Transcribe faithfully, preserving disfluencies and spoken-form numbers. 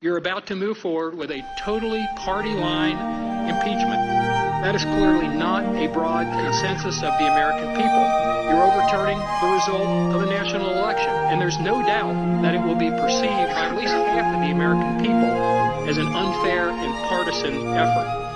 You're about to move forward with a totally party line impeachment. That is clearly not a broad consensus of the American people. You're overturning the result of a national election, and there's no doubt that it will be perceived by at least half of the American people as an unfair and partisan effort.